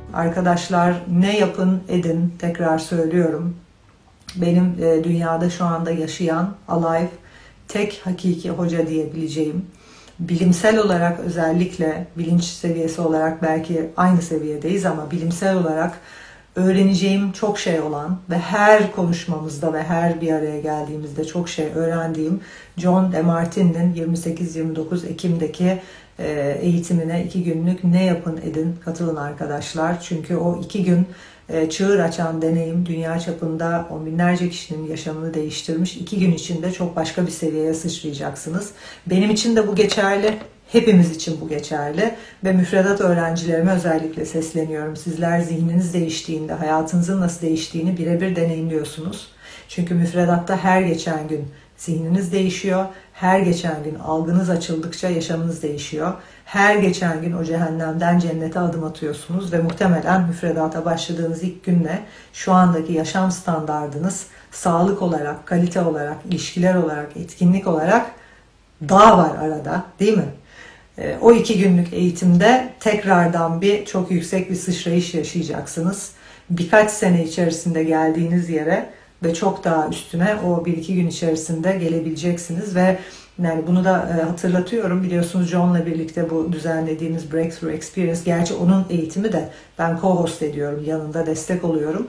Arkadaşlar, ne yapın edin, tekrar söylüyorum. Benim dünyada şu anda yaşayan, alive, tek hakiki hoca diyebileceğim, bilimsel olarak, özellikle bilinç seviyesi olarak belki aynı seviyedeyiz ama bilimsel olarak öğreneceğim çok şey olan ve her konuşmamızda ve her bir araya geldiğimizde çok şey öğrendiğim John DeMartini'nin 28-29 Ekim'deki eğitimine 2 günlük ne yapın edin katılın arkadaşlar. Çünkü o 2 gün çığır açan deneyim dünya çapında on binlerce kişinin yaşamını değiştirmiş. 2 gün içinde çok başka bir seviyeye sıçrayacaksınız. Benim için de bu geçerli. Hepimiz için bu geçerli ve müfredat öğrencilerime özellikle sesleniyorum. Sizler zihniniz değiştiğinde hayatınızın nasıl değiştiğini birebir deneyimliyorsunuz. Çünkü müfredatta her geçen gün zihniniz değişiyor. Her geçen gün algınız açıldıkça yaşamınız değişiyor. Her geçen gün o cehennemden cennete adım atıyorsunuz ve muhtemelen müfredata başladığınız ilk günle şu andaki yaşam standardınız sağlık olarak, kalite olarak, ilişkiler olarak, etkinlik olarak dağ var arada, değil mi? O 2 günlük eğitimde tekrardan çok yüksek bir sıçrayış yaşayacaksınız. Birkaç sene içerisinde geldiğiniz yere ve çok daha üstüne o 1-2 gün içerisinde gelebileceksiniz ve yani bunu da hatırlatıyorum. Biliyorsunuz John'la birlikte bu düzenlediğimiz Breakthrough Experience, gerçi onun eğitimi de ben co-host ediyorum, yanında destek oluyorum.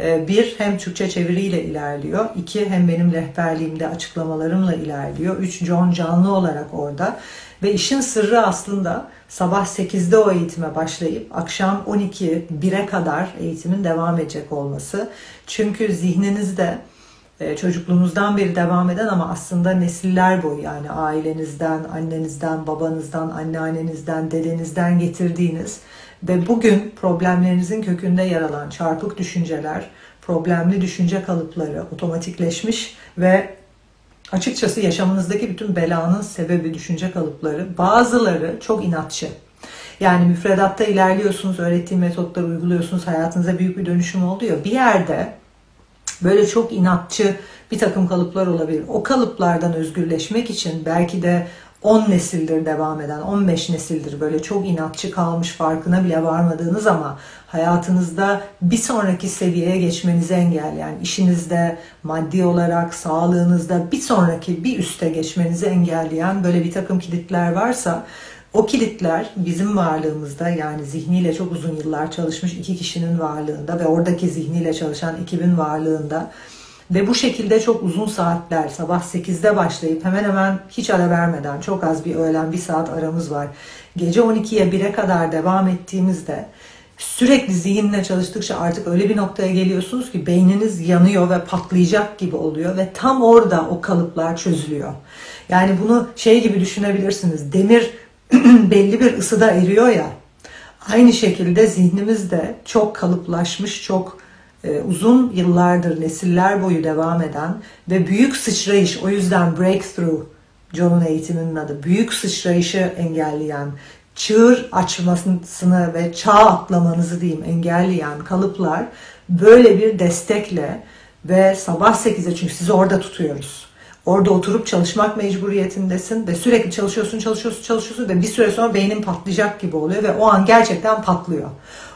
1, hem Türkçe çeviriyle ilerliyor. 2, hem benim rehberliğimde açıklamalarımla ilerliyor. 3, John canlı olarak orada. Ve işin sırrı aslında sabah 8'de o eğitime başlayıp akşam 12-1'e kadar eğitimin devam edecek olması. Çünkü zihninizde çocukluğunuzdan beri devam eden ama aslında nesiller boyu, yani ailenizden, annenizden, babanızdan, anneannenizden, dedenizden getirdiğiniz ve bugün problemlerinizin kökünde yer alan çarpık düşünceler, problemli düşünce kalıpları otomatikleşmiş ve açıkçası yaşamınızdaki bütün belanın sebebi düşünce kalıpları. Bazıları çok inatçı. Yani müfredatta ilerliyorsunuz, öğrettiğim metotları uyguluyorsunuz, hayatınıza büyük bir dönüşüm oldu ya, bir yerde böyle çok inatçı bir takım kalıplar olabilir. O kalıplardan özgürleşmek için belki de 10 nesildir devam eden, 15 nesildir böyle çok inatçı kalmış, farkına bile varmadığınız ama hayatınızda bir sonraki seviyeye geçmenizi engelleyen, işinizde, maddi olarak, sağlığınızda bir sonraki, bir üste geçmenizi engelleyen böyle bir takım kilitler varsa, o kilitler bizim varlığımızda, yani zihniyle çok uzun yıllar çalışmış 2 kişinin varlığında ve oradaki zihniyle çalışan ekibin varlığında ve bu şekilde çok uzun saatler, sabah 8'de başlayıp hemen hemen hiç ara vermeden, çok az bir öğlen 1 saat aramız var, gece 12'ye 1'e kadar devam ettiğimizde sürekli zihinle çalıştıkça artık öyle bir noktaya geliyorsunuz ki beyniniz yanıyor ve patlayacak gibi oluyor ve tam orada o kalıplar çözülüyor. Yani bunu şey gibi düşünebilirsiniz, demir belli bir ısıda eriyor ya, aynı şekilde zihnimiz de çok kalıplaşmış, çok uzun yıllardır, nesiller boyu devam eden ve büyük sıçrayış, o yüzden Breakthrough, John'un eğitiminin adı, büyük sıçrayışı engelleyen, çığır açmasını ve çağ atlamanızı diyeyim engelleyen kalıplar böyle bir destekle ve sabah 8'e, çünkü sizi orada tutuyoruz. Orada oturup çalışmak mecburiyetindesin ve sürekli çalışıyorsun ve bir süre sonra beynin patlayacak gibi oluyor ve o an gerçekten patlıyor.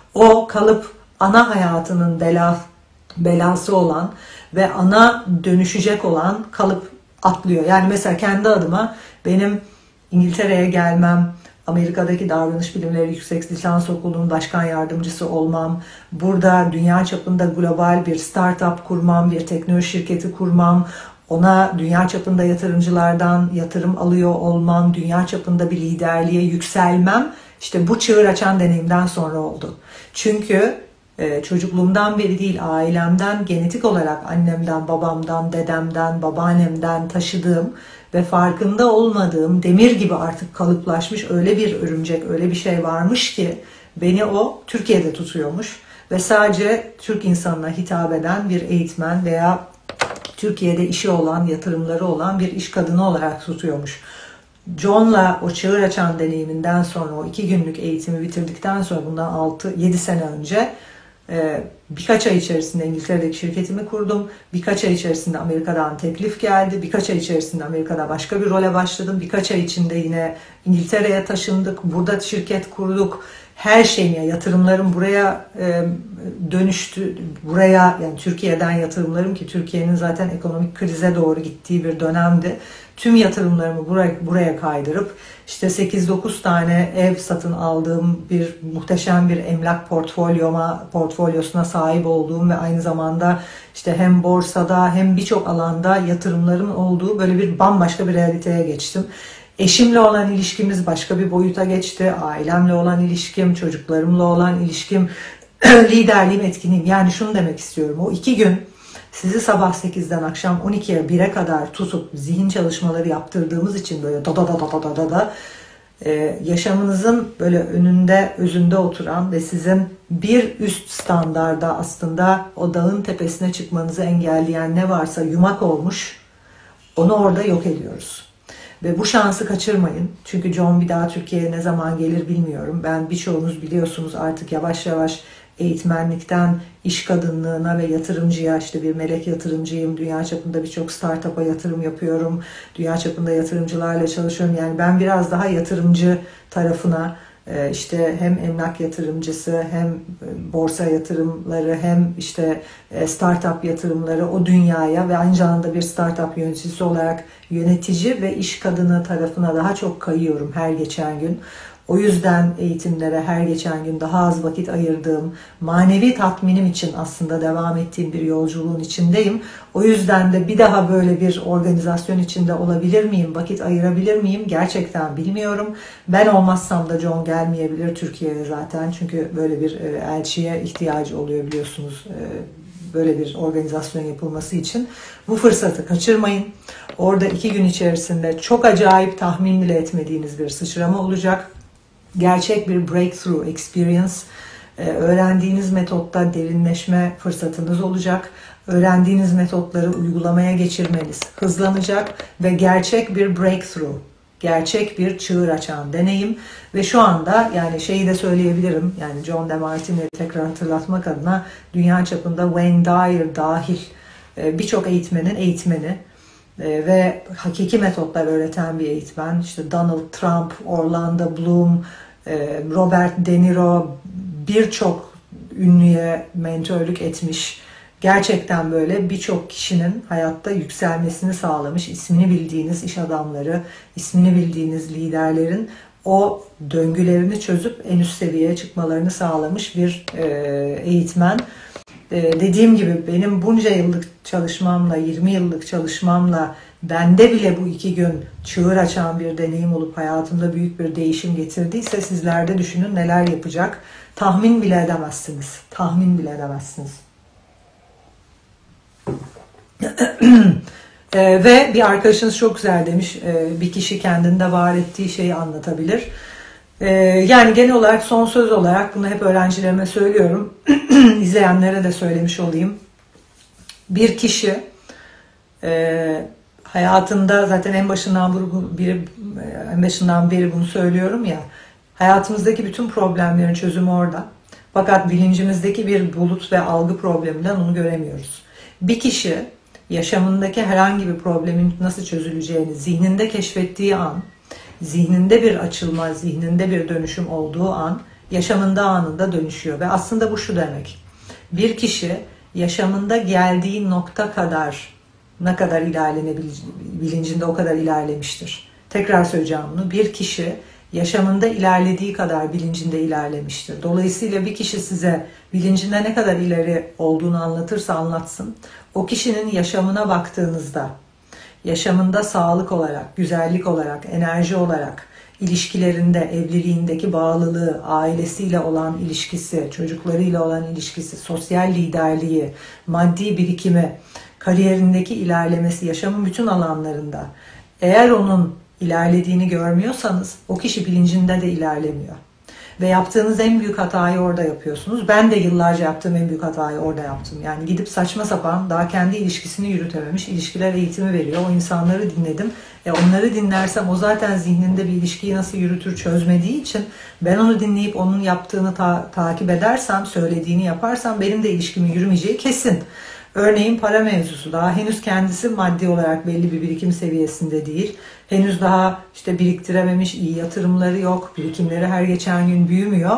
O kalıp ana hayatının belası olan ve ana dönüşecek olan kalıp atlıyor. Yani mesela kendi adıma benim İngiltere'ye gelmem, Amerika'daki davranış bilimleri yüksek lisans okulunun başkan yardımcısı olmam, burada dünya çapında global bir startup kurmam, bir teknoloji şirketi kurmam, ona dünya çapında yatırımcılardan yatırım alıyor olmam, dünya çapında bir liderliğe yükselmem, işte bu çığır açan deneyimden sonra oldu. Çünkü çocukluğumdan beri değil, ailemden, genetik olarak annemden, babamdan, dedemden, babaannemden taşıdığım ve farkında olmadığım demir gibi artık kalıplaşmış öyle bir örümcek, öyle bir şey varmış ki beni o Türkiye'de tutuyormuş ve sadece Türk insanına hitap eden bir eğitmen veya Türkiye'de işi olan, yatırımları olan bir iş kadını olarak tutuyormuş. John'la o çığır açan deneyiminden sonra, o 2 günlük eğitimi bitirdikten sonra, bundan 6-7 sene önce birkaç ay içerisinde İngiltere'deki şirketimi kurdum. Birkaç ay içerisinde Amerika'dan teklif geldi. Birkaç ay içerisinde Amerika'da başka bir role başladım. Birkaç ay içinde yine İngiltere'ye taşındık. Burada şirket kurduk. her şeyim ya yatırımlarım buraya dönüştü. Buraya yani Türkiye'den yatırımlarım ki Türkiye'nin zaten ekonomik krize doğru gittiği bir dönemdi. Tüm yatırımlarımı buraya kaydırıp işte 8-9 tane ev satın aldığım bir muhteşem bir emlak portfolyosuna sahip olduğum ve aynı zamanda işte hem borsada hem birçok alanda yatırımlarım olduğu böyle bir bambaşka bir realiteye geçtim. Eşimle olan ilişkimiz başka bir boyuta geçti. Ailemle olan ilişkim, çocuklarımla olan ilişkim, liderliğim, etkinliğim. Yani şunu demek istiyorum. O 2 gün sizi sabah 8'den akşam 12'ye 1'e kadar tutup zihin çalışmaları yaptırdığımız için böyle da yaşamınızın böyle önünde, özünde oturan ve sizin bir üst standarda aslında o dağın tepesine çıkmanızı engelleyen ne varsa yumak olmuş, onu orada yok ediyoruz. Ve bu şansı kaçırmayın. Çünkü John bir daha Türkiye'ye ne zaman gelir bilmiyorum. Ben birçoğunuz biliyorsunuz artık yavaş yavaş eğitmenlikten iş kadınlığına ve yatırımcıya, işte bir melek yatırımcıyım. Dünya çapında birçok startup'a yatırım yapıyorum. Dünya çapında yatırımcılarla çalışıyorum. Yani ben biraz daha yatırımcı tarafına, işte hem emlak yatırımcısı hem borsa yatırımları hem işte startup yatırımları o dünyaya ve aynı zamanda bir startup yöneticisi olarak yönetici ve iş kadını tarafına daha çok kayıyorum her geçen gün. O yüzden eğitimlere her geçen gün daha az vakit ayırdığım, manevi tatminim için aslında devam ettiğim bir yolculuğun içindeyim. O yüzden de bir daha böyle bir organizasyon içinde olabilir miyim, vakit ayırabilir miyim gerçekten bilmiyorum. Ben olmazsam da John gelmeyebilir Türkiye'ye zaten. Çünkü böyle bir elçiye ihtiyacı oluyor biliyorsunuz. Böyle bir organizasyon yapılması için. Bu fırsatı kaçırmayın. Orada 2 gün içerisinde çok acayip tahmin bile etmediğiniz bir sıçrama olacak. Gerçek bir breakthrough experience, öğrendiğiniz metotta derinleşme fırsatınız olacak. Öğrendiğiniz metotları uygulamaya geçirmeniz hızlanacak ve gerçek bir breakthrough, gerçek bir çığır açan deneyim. Ve şu anda yani şeyi de söyleyebilirim, yani John DeMartini tekrar hatırlatmak adına dünya çapında Wayne Dyer dahil birçok eğitmenin eğitmeni ve hakiki metotlar öğreten bir eğitmen. İşte Donald Trump, Orlando Bloom, Robert De Niro birçok ünlüye mentörlük etmiş. Gerçekten böyle birçok kişinin hayatta yükselmesini sağlamış, ismini bildiğiniz iş adamları, ismini bildiğiniz liderlerin o döngülerini çözüp en üst seviyeye çıkmalarını sağlamış bir eğitmen. Dediğim gibi benim bunca yıllık çalışmamla, 20 yıllık çalışmamla bende bile bu 2 gün çığır açan bir deneyim olup hayatımda büyük bir değişim getirdiyse sizler de düşünün neler yapacak. Tahmin bile edemezsiniz. Tahmin bile edemezsiniz. Ve bir arkadaşınız çok güzel demiş, bir kişi kendinde var ettiği şeyi anlatabilir. Yani genel olarak son söz olarak bunu hep öğrencilerime söylüyorum. İzleyenlere de söylemiş olayım. Bir kişi hayatında zaten en başından beri bunu söylüyorum ya. Hayatımızdaki bütün problemlerin çözümü orada. Fakat bilincimizdeki bir bulut ve algı probleminden onu göremiyoruz. Bir kişi yaşamındaki herhangi bir problemin nasıl çözüleceğini zihninde keşfettiği an, zihninde bir açılma, zihninde bir dönüşüm olduğu an, yaşamında anında dönüşüyor. Ve aslında bu şu demek. Bir kişi yaşamında geldiği nokta kadar ne kadar bilincinde o kadar ilerlemiştir. Tekrar söyleyeceğim bunu. Bir kişi yaşamında ilerlediği kadar bilincinde ilerlemiştir. Dolayısıyla bir kişi size bilincinde ne kadar ileri olduğunu anlatırsa anlatsın. O kişinin yaşamına baktığınızda, yaşamında sağlık olarak, güzellik olarak, enerji olarak, ilişkilerinde, evliliğindeki bağlılığı, ailesiyle olan ilişkisi, çocuklarıyla olan ilişkisi, sosyal liderliği, maddi birikimi, kariyerindeki ilerlemesi, yaşamın bütün alanlarında eğer onun ilerlediğini görmüyorsanız o kişi bilincinde de ilerlemiyor. Ve yaptığınız en büyük hatayı orada yapıyorsunuz. Ben de yıllarca yaptığım en büyük hatayı orada yaptım. Yani gidip saçma sapan daha kendi ilişkisini yürütememiş, ilişkiler eğitimi veriyor. O insanları dinledim. Onları dinlersem o zaten zihninde bir ilişkiyi nasıl yürütür çözmediği için ben onu dinleyip onun yaptığını takip edersem, söylediğini yaparsam benim de ilişkimin yürümeyeceği kesin. Örneğin para mevzusu daha henüz kendisi maddi olarak belli bir birikim seviyesinde değil. Henüz daha işte biriktirememiş, iyi yatırımları yok, birikimleri her geçen gün büyümüyor.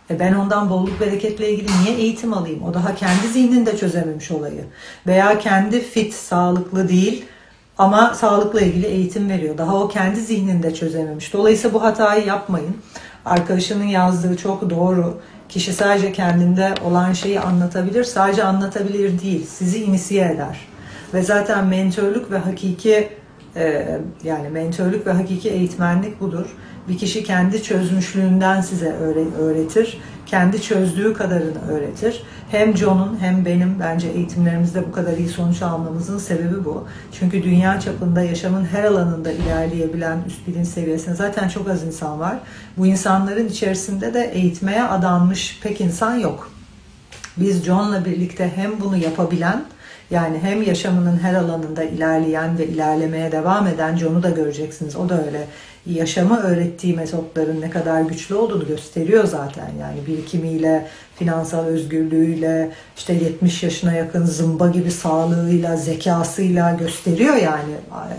Ben ondan bolluk bereketle ilgili niye eğitim alayım? O daha kendi zihninde çözememiş olayı. Veya kendi fit, sağlıklı değil ama sağlıkla ilgili eğitim veriyor. Daha o kendi zihninde çözememiş. Dolayısıyla bu hatayı yapmayın. Arkadaşının yazdığı çok doğru. Kişi sadece kendinde olan şeyi anlatabilir. Sadece anlatabilir değil, sizi inisiye eder. Ve zaten mentörlük ve hakiki yani mentörlük ve hakiki eğitmenlik budur. Bir kişi kendi çözmüşlüğünden size öğretir. Kendi çözdüğü kadarını öğretir. Hem John'un hem benim bence eğitimlerimizde bu kadar iyi sonuç almamızın sebebi bu. Çünkü dünya çapında yaşamın her alanında ilerleyebilen üst bilinç seviyesinde zaten çok az insan var. Bu insanların içerisinde de eğitmeye adanmış pek insan yok. Biz John'la birlikte hem bunu yapabilen, yani hem yaşamının her alanında ilerleyen ve ilerlemeye devam eden John'u da göreceksiniz. O da öyle. Yaşamı öğrettiği metotların ne kadar güçlü olduğunu gösteriyor zaten. Yani birikimiyle, finansal özgürlüğüyle, işte 70 yaşına yakın zımba gibi sağlığıyla, zekasıyla gösteriyor yani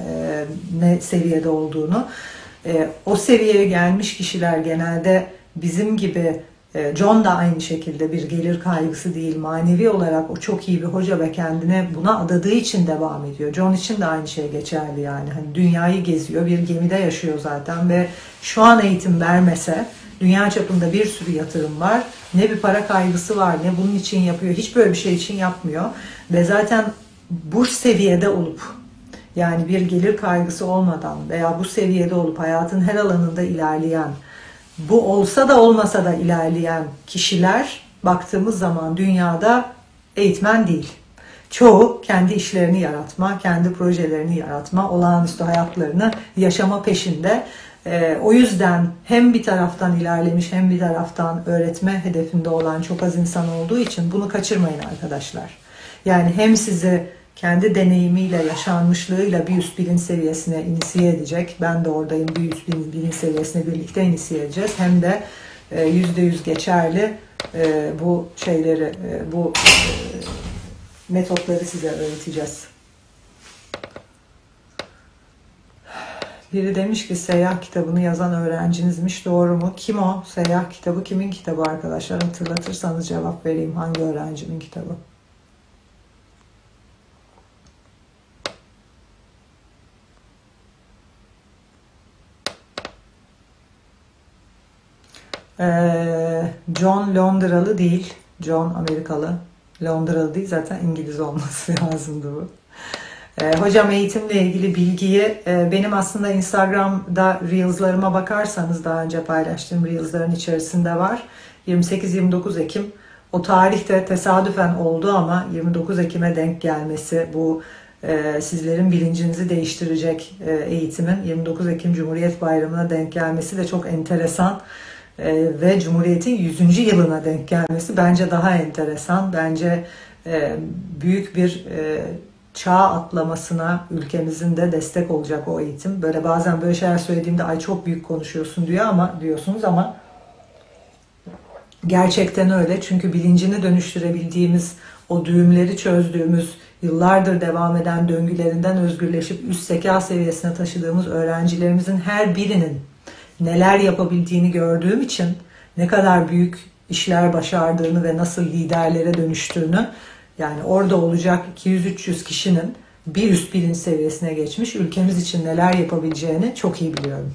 ne seviyede olduğunu. O seviyeye gelmiş kişiler genelde bizim gibi, John da aynı şekilde bir gelir kaygısı değil, manevi olarak o çok iyi bir hoca ve kendine buna adadığı için devam ediyor. John için de aynı şey geçerli yani. Hani dünyayı geziyor, bir gemide yaşıyor zaten ve şu an eğitim vermese dünya çapında bir sürü yatırım var. Ne bir para kaygısı var, ne bunun için yapıyor. Hiç böyle bir şey için yapmıyor. Ve zaten bu seviyede olup, yani bir gelir kaygısı olmadan veya bu seviyede olup hayatın her alanında ilerleyen, bu olsa da olmasa da ilerleyen kişiler baktığımız zaman dünyada eğitmen değil. Çoğu kendi işlerini yaratma, kendi projelerini yaratma, olağanüstü hayatlarını yaşama peşinde. O yüzden hem bir taraftan ilerlemiş hem bir taraftan öğretme hedefinde olan çok az insan olduğu için bunu kaçırmayın arkadaşlar. Yani hem sizi kendi deneyimiyle, yaşanmışlığıyla bir üst bilinç seviyesine inisiye edecek. Ben de oradayım, bir üst bilinç seviyesine birlikte inisiye edeceğiz. Hem de %100 geçerli bu şeyleri, bu metotları size öğreteceğiz. Biri demiş ki seyyah kitabını yazan öğrencinizmiş. Doğru mu? Kim o? Seyyah kitabı kimin kitabı arkadaşlar? Hatırlatırsanız cevap vereyim. Hangi öğrencinin kitabı? John Londralı değil. John Amerikalı. Londralı değil, zaten İngiliz olması lazımdı bu. Hocam eğitimle ilgili bilgiyi benim aslında Instagram'da Reels'larıma bakarsanız daha önce paylaştığım Reels'ların içerisinde var. 28-29 Ekim. O tarihte tesadüfen oldu ama 29 Ekim'e denk gelmesi bu sizlerin bilincinizi değiştirecek eğitimin 29 Ekim Cumhuriyet Bayramı'na denk gelmesi de çok enteresan. Ve Cumhuriyet'in 100. yılına denk gelmesi bence daha enteresan. Bence büyük bir çağ atlamasına ülkemizin de destek olacak o eğitim. Böyle bazen böyle şeyler söylediğimde ay çok büyük konuşuyorsun diyorsunuz ama gerçekten öyle. Çünkü bilincini dönüştürebildiğimiz, o düğümleri çözdüğümüz, yıllardır devam eden döngülerinden özgürleşip üst zeka seviyesine taşıdığımız öğrencilerimizin her birinin neler yapabildiğini gördüğüm için ne kadar büyük işler başardığını ve nasıl liderlere dönüştüğünü, yani orada olacak 200-300 kişinin bir üst bilinç seviyesine geçmiş ülkemiz için neler yapabileceğini çok iyi biliyorum.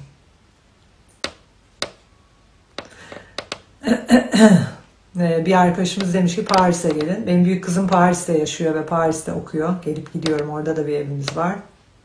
Bir arkadaşımız demiş ki Paris'e gelin. Benim büyük kızım Paris'te yaşıyor ve Paris'te okuyor. Gelip gidiyorum, orada da bir evimiz var.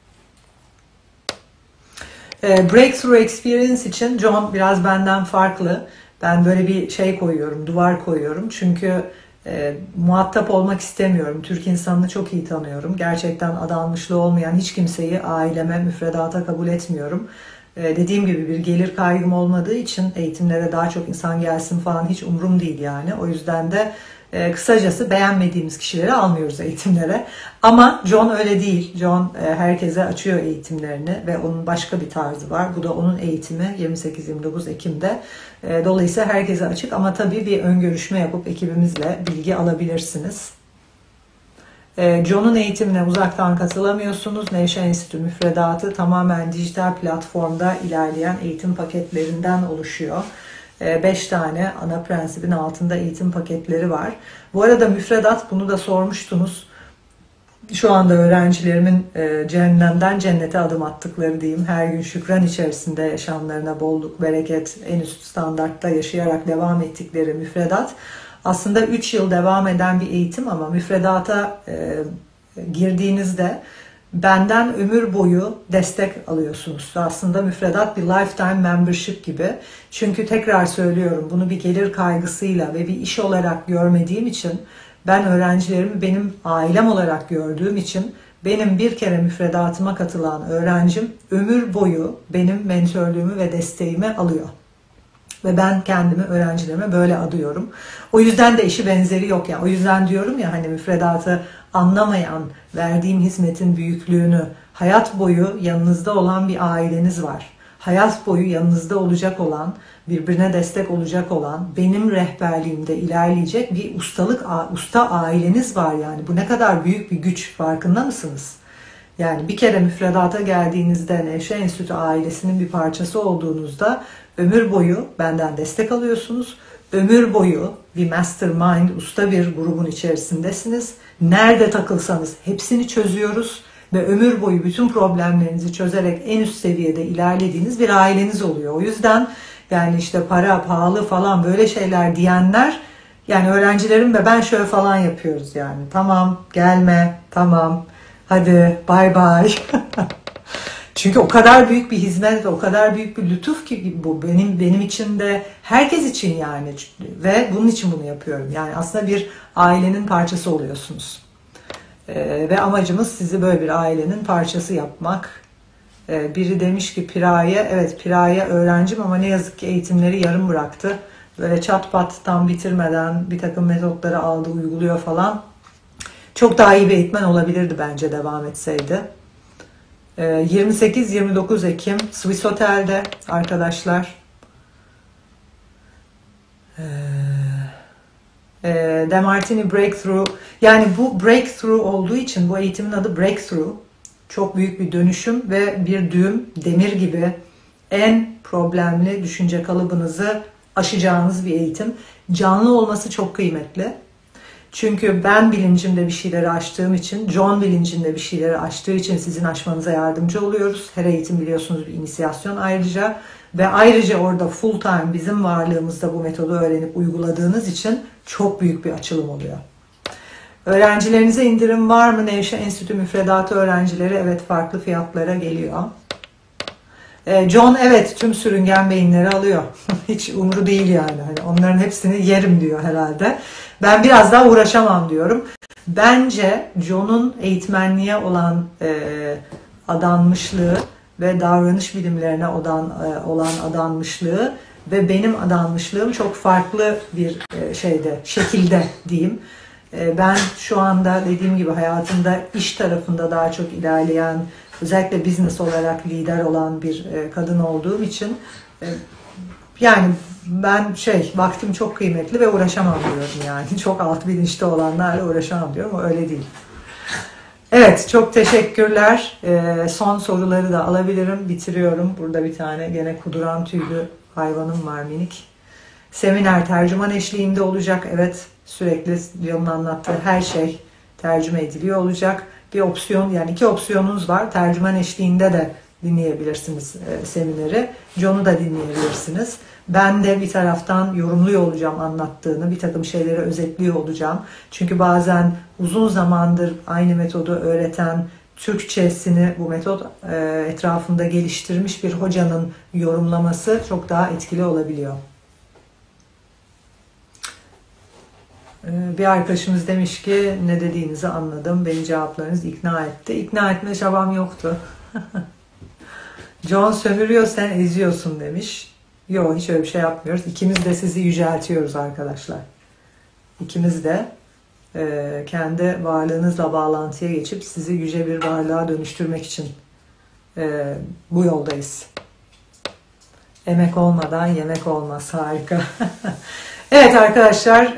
Breakthrough Experience için John biraz benden farklı. Ben böyle bir şey koyuyorum, duvar koyuyorum. Çünkü muhatap olmak istemiyorum. Türk insanını çok iyi tanıyorum. Gerçekten adanmışlığı olmayan hiç kimseyi aileme, müfredata kabul etmiyorum. Dediğim gibi bir gelir kaygım olmadığı için eğitimlere daha çok insan gelsin falan hiç umrum değil yani. O yüzden de kısacası beğenmediğimiz kişileri almıyoruz eğitimlere. Ama John öyle değil. John herkese açıyor eğitimlerini ve onun başka bir tarzı var. Bu da onun eğitimi 28-29 Ekim'de. Dolayısıyla herkese açık ama tabii bir ön görüşme yapıp ekibimizle bilgi alabilirsiniz. John'un eğitimine uzaktan katılamıyorsunuz. Nevşehir Enstitü müfredatı tamamen dijital platformda ilerleyen eğitim paketlerinden oluşuyor. 5 tane ana prensibin altında eğitim paketleri var. Bu arada müfredat, bunu da sormuştunuz. Şu anda öğrencilerimin cehennemden cennete adım attıkları diyeyim. Her gün şükran içerisinde yaşamlarına bolluk, bereket, en üst standartta yaşayarak devam ettikleri müfredat. Aslında 3 yıl devam eden bir eğitim ama müfredata girdiğinizde benden ömür boyu destek alıyorsunuz. Aslında müfredat bir lifetime membership gibi. Çünkü tekrar söylüyorum, bunu bir gelir kaygısıyla ve bir iş olarak görmediğim için, ben öğrencilerimi benim ailem olarak gördüğüm için, benim bir kere müfredatıma katılan öğrencim ömür boyu benim mentörlüğümü ve desteğimi alıyor. Ve ben kendimi öğrencilerime böyle adıyorum. O yüzden de eşi benzeri yok ya. O yüzden diyorum ya, hani müfredatı anlamayan, verdiğim hizmetin büyüklüğünü, hayat boyu yanınızda olan bir aileniz var. Hayat boyu yanınızda olacak olan, birbirine destek olacak olan, benim rehberliğimde ilerleyecek bir usta aileniz var yani. Bu ne kadar büyük bir güç, farkında mısınız? Yani bir kere müfredata geldiğinizde, Nevşehir Enstitüsü ailesinin bir parçası olduğunuzda ömür boyu benden destek alıyorsunuz. Ömür boyu bir mastermind, usta bir grubun içerisindesiniz. Nerede takılsanız hepsini çözüyoruz ve ömür boyu bütün problemlerinizi çözerek en üst seviyede ilerlediğiniz bir aileniz oluyor. O yüzden yani işte para pahalı falan böyle şeyler diyenler, yani öğrencilerim ve ben şöyle falan yapıyoruz yani. Tamam, gelme, tamam, hadi bay bay. Çünkü o kadar büyük bir hizmet ve o kadar büyük bir lütuf ki bu benim için de, herkes için yani, ve bunun için bunu yapıyorum. Yani aslında bir ailenin parçası oluyorsunuz. Ve amacımız sizi böyle bir ailenin parçası yapmak. Biri demiş ki Piraye, evet Piraye öğrencim ama ne yazık ki eğitimleri yarım bıraktı. Böyle çat pat tam bitirmeden bir takım metotları aldı, uyguluyor falan. Çok daha iyi bir eğitmen olabilirdi bence devam etseydi. 28-29 Ekim Swiss Hotel'de arkadaşlar. Demartini Breakthrough, yani bu breakthrough olduğu için bu eğitimin adı Breakthrough. Çok büyük bir dönüşüm ve bir düğüm, demir gibi en problemli düşünce kalıbınızı aşacağınız bir eğitim. Canlı olması çok kıymetli. Çünkü ben bilincimde bir şeyleri aştığım için, John bilincinde bir şeyleri aştığı için sizin aşmanıza yardımcı oluyoruz. Her eğitim biliyorsunuz bir inisiyasyon ayrıca. Ve ayrıca orada full time bizim varlığımızda bu metodu öğrenip uyguladığınız için çok büyük bir açılım oluyor. Öğrencilerinize indirim var mı? Nevşehir Enstitü müfredatı öğrencileri evet farklı fiyatlara geliyor. John evet tüm sürüngen beyinleri alıyor. Hiç umru değil yani. Hani onların hepsini yerim diyor herhalde. Ben biraz daha uğraşamam diyorum. Bence John'un eğitmenliğe olan adanmışlığı ve davranış bilimlerine olan adanmışlığı ve benim adanmışlığım çok farklı bir şekilde diyeyim. Ben şu anda dediğim gibi hayatımda iş tarafında daha çok ilerleyen, özellikle business olarak lider olan bir kadın olduğum için yani ben vaktim çok kıymetli ve uğraşamam diyorum yani. Çok alt bilinçli olanlarla uğraşamam diyorum. O öyle değil. Evet, çok teşekkürler. Son soruları da alabilirim. Bitiriyorum. Burada bir tane gene kuduran tüylü hayvanım var, minik. Seminer tercüman eşliğinde olacak. Evet, sürekli John'un anlattığı her şey tercüme ediliyor olacak. Bir opsiyon, yani 2 opsiyonunuz var. Tercüman eşliğinde de dinleyebilirsiniz semineri. John'u da dinleyebilirsiniz. Ben de bir taraftan yorumluyor olacağım anlattığını, bir takım şeyleri özetliyor olacağım. Çünkü bazen uzun zamandır aynı metodu öğreten, Türkçesini bu metot etrafında geliştirmiş bir hocanın yorumlaması çok daha etkili olabiliyor. Bir arkadaşımız demiş ki ne dediğinizi anladım. Beni cevaplarınız ikna etti. İkna etme çabam yoktu. John sömürüyor, sen eziyorsun demiş. Yok, hiç öyle bir şey yapmıyoruz. İkimiz de sizi yüceltiyoruz arkadaşlar. İkimiz de kendi varlığınızla bağlantıya geçip sizi yüce bir varlığa dönüştürmek için bu yoldayız. Emek olmadan yemek olmaz. Harika. Evet arkadaşlar,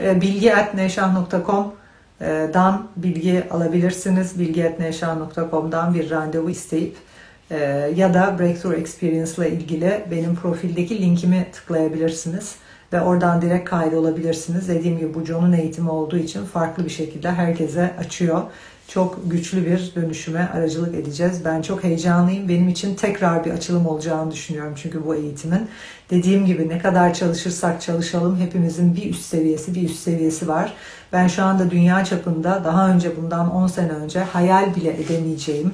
bilgi@nevşah.com'dan bilgi alabilirsiniz. bilgi@nevşah.com'dan bir randevu isteyip Ya da Breakthrough Experience ile ilgili benim profildeki linkimi tıklayabilirsiniz ve oradan direkt kaydolabilirsiniz. Dediğim gibi bu John'un eğitimi olduğu için farklı bir şekilde herkese açıyor. Çok güçlü bir dönüşüme aracılık edeceğiz. Ben çok heyecanlıyım. Benim için tekrar bir açılım olacağını düşünüyorum çünkü bu eğitimin. Dediğim gibi ne kadar çalışırsak çalışalım hepimizin bir üst seviyesi var. Ben şu anda dünya çapında daha önce bundan 10 sene önce hayal bile edemeyeceğim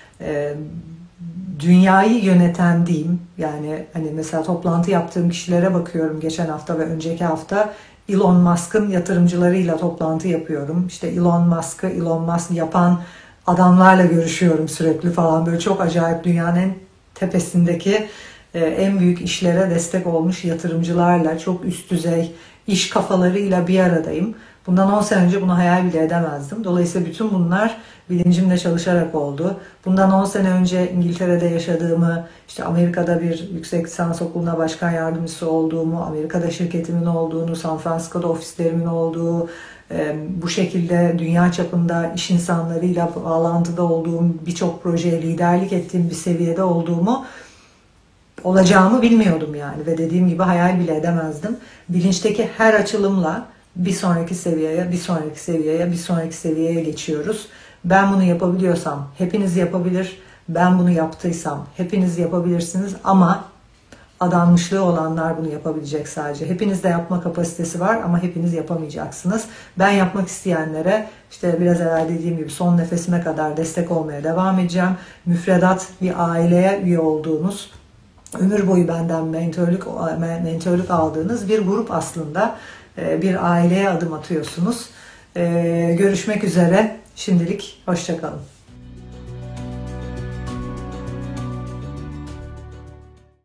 dünyayı yöneten diyeyim. Yani hani mesela toplantı yaptığım kişilere bakıyorum geçen hafta ve önceki hafta Elon Musk'ın yatırımcılarıyla toplantı yapıyorum. İşte Elon Musk yapan adamlarla görüşüyorum sürekli falan. Böyle çok acayip dünyanın en tepesindeki en büyük işlere destek olmuş yatırımcılarla çok üst düzey iş kafalarıyla bir aradayım. Bundan 10 sene önce bunu hayal bile edemezdim. Dolayısıyla bütün bunlar bilincimle çalışarak oldu. Bundan 10 sene önce İngiltere'de yaşadığımı, işte Amerika'da bir yüksek lisans okuluna başkan yardımcısı olduğumu, Amerika'da şirketimin olduğunu, San Francisco'da ofislerimin olduğu, bu şekilde dünya çapında iş insanlarıyla bağlantıda olduğum, birçok projeye liderlik ettiğim bir seviyede olacağımı bilmiyordum yani ve dediğim gibi hayal bile edemezdim. Bilinçteki her açılımla bir sonraki seviyeye, bir sonraki seviyeye, bir sonraki seviyeye geçiyoruz. Ben bunu yapabiliyorsam hepiniz yapabilir. Ben bunu yaptıysam hepiniz yapabilirsiniz ama adanmışlığı olanlar bunu yapabilecek sadece. Hepinizde yapma kapasitesi var ama hepiniz yapamayacaksınız. Ben yapmak isteyenlere işte biraz evvel dediğim gibi son nefesime kadar destek olmaya devam edeceğim. Müfredat bir aileye üye olduğunuz, ömür boyu benden mentörlük aldığınız bir grup aslında. Bir aileye adım atıyorsunuz. Görüşmek üzere. Şimdilik hoşça kalın.